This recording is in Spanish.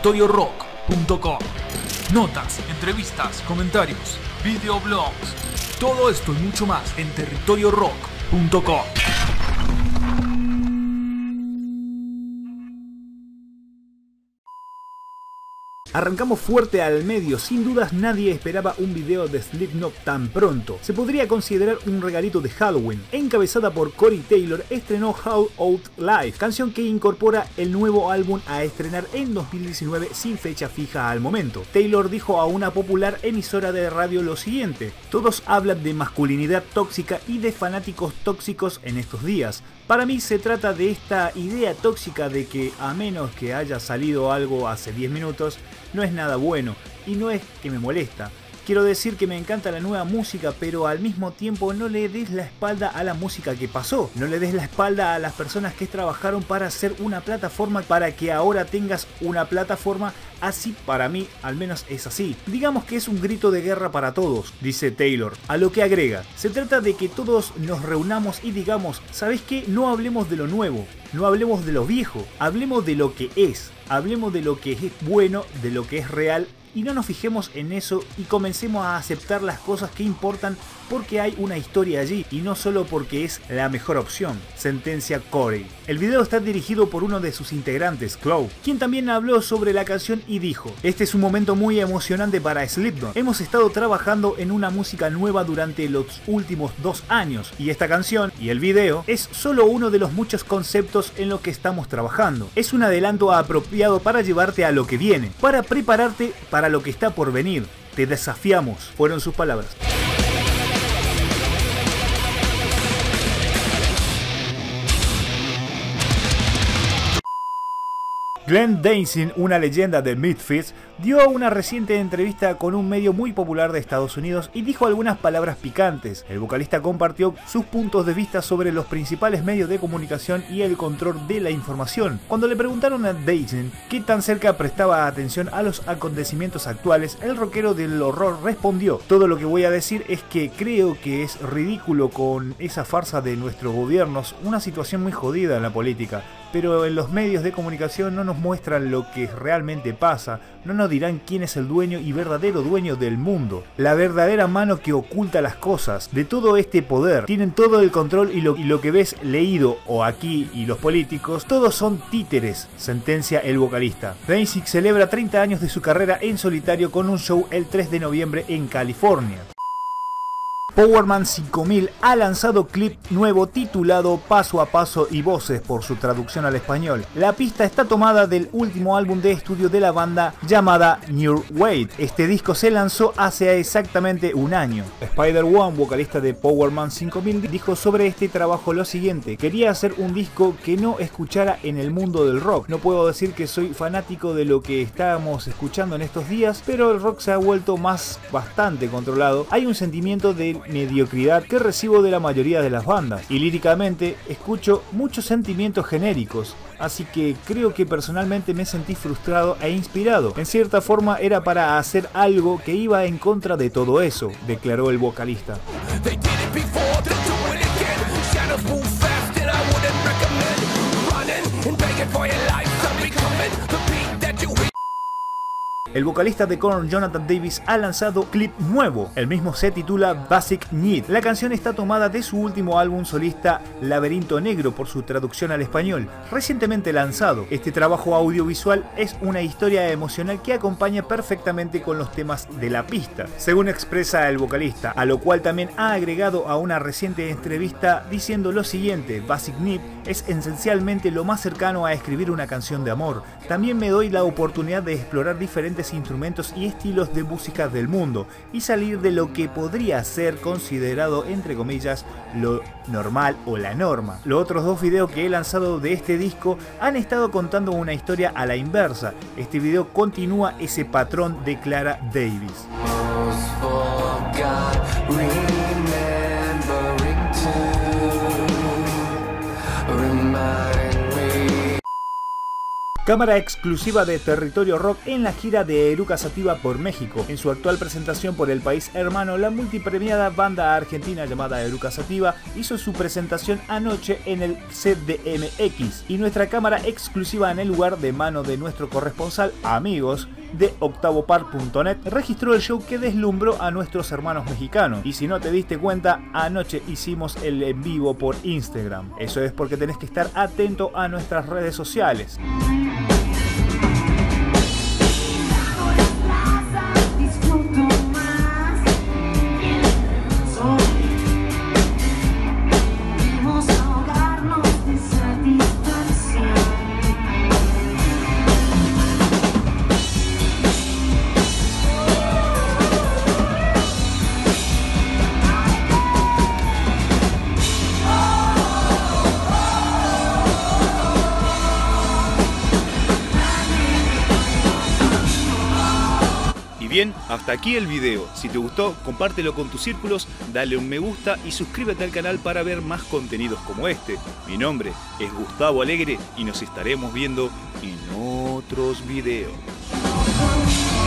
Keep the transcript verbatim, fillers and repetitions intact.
territorio rock punto com. Notas, entrevistas, comentarios, videoblogs, todo esto y mucho más en territorio rock punto com. Arrancamos fuerte al medio, sin dudas nadie esperaba un video de Slipknot tan pronto. Se podría considerar un regalito de Halloween. Encabezada por Corey Taylor, estrenó How Out Live, canción que incorpora el nuevo álbum a estrenar en dos mil diecinueve sin fecha fija al momento. Taylor dijo a una popular emisora de radio lo siguiente: todos hablan de masculinidad tóxica y de fanáticos tóxicos en estos días. Para mí se trata de esta idea tóxica de que a menos que haya salido algo hace diez minutos, no es nada bueno, y no es que me molesta. Quiero decir que me encanta la nueva música, pero al mismo tiempo no le des la espalda a la música que pasó. No le des la espalda a las personas que trabajaron para hacer una plataforma para que ahora tengas una plataforma. Así para mí, al menos es así. Digamos que es un grito de guerra para todos, dice Taylor. A lo que agrega: se trata de que todos nos reunamos y digamos, ¿sabes qué? No hablemos de lo nuevo, no hablemos de lo viejo, hablemos de lo que es, hablemos de lo que es bueno, de lo que es real. Y no nos fijemos en eso y comencemos a aceptar las cosas que importan porque hay una historia allí y no solo porque es la mejor opción, sentencia Corey. El video está dirigido por uno de sus integrantes, Chloe, quien también habló sobre la canción y dijo: este es un momento muy emocionante para Slipknot. Hemos estado trabajando en una música nueva durante los últimos dos años y esta canción y el video es solo uno de los muchos conceptos en los que estamos trabajando. Es un adelanto apropiado para llevarte a lo que viene, para prepararte para lo que está por venir. Te desafiamos, fueron sus palabras. Glenn Danzig, una leyenda de Misfits, dio una reciente entrevista con un medio muy popular de Estados Unidos y dijo algunas palabras picantes. El vocalista compartió sus puntos de vista sobre los principales medios de comunicación y el control de la información. Cuando le preguntaron a Danzig qué tan cerca prestaba atención a los acontecimientos actuales, el rockero del horror respondió: todo lo que voy a decir es que creo que es ridículo con esa farsa de nuestros gobiernos, una situación muy jodida en la política. Pero en los medios de comunicación no nos muestran lo que realmente pasa, no nos dirán quién es el dueño y verdadero dueño del mundo, la verdadera mano que oculta las cosas, de todo este poder. Tienen todo el control y lo, y lo que ves leído o aquí y los políticos, todos son títeres, sentencia el vocalista. Danzig celebra treinta años de su carrera en solitario con un show el tres de noviembre en California. Powerman cinco mil ha lanzado clip nuevo titulado Paso a Paso y Voces por su traducción al español. La pista está tomada del último álbum de estudio de la banda llamada New Wave. Este disco se lanzó hace exactamente un año. Spider-One, vocalista de Powerman cinco mil, dijo sobre este trabajo lo siguiente: quería hacer un disco que no escuchara en el mundo del rock. No puedo decir que soy fanático de lo que estábamos escuchando en estos días, pero el rock se ha vuelto más bastante controlado. Hay un sentimiento de mediocridad que recibo de la mayoría de las bandas y líricamente escucho muchos sentimientos genéricos, así que creo que personalmente me sentí frustrado e inspirado. En cierta forma era para hacer algo que iba en contra de todo eso, declaró el vocalista. El vocalista de Korn, Jonathan Davis, ha lanzado clip nuevo. El mismo se titula Basic Need. La canción está tomada de su último álbum solista Laberinto Negro por su traducción al español, recientemente lanzado. Este trabajo audiovisual es una historia emocional que acompaña perfectamente con los temas de la pista, según expresa el vocalista, a lo cual también ha agregado a una reciente entrevista diciendo lo siguiente: Basic Need es esencialmente lo más cercano a escribir una canción de amor. También me doy la oportunidad de explorar diferentes instrumentos y estilos de música del mundo y salir de lo que podría ser considerado entre comillas lo normal o la norma. Los otros dos videos que he lanzado de este disco han estado contando una historia a la inversa. Este video continúa ese patrón, declara Davis. Cámara exclusiva de Territorio Rock en la gira de Eruca Sativa por México. En su actual presentación por el país hermano, la multipremiada banda argentina llamada Eruca Sativa hizo su presentación anoche en el C D M X, y nuestra cámara exclusiva en el lugar, de mano de nuestro corresponsal Amigos de octavopar punto net, registró el show que deslumbró a nuestros hermanos mexicanos. Y si no te diste cuenta, anoche hicimos el en vivo por Instagram. Eso es porque tenés que estar atento a nuestras redes sociales. Bien, hasta aquí el video. Si te gustó, compártelo con tus círculos, dale un me gusta y suscríbete al canal para ver más contenidos como este. Mi nombre es Gustavo Alegre y nos estaremos viendo en otros videos.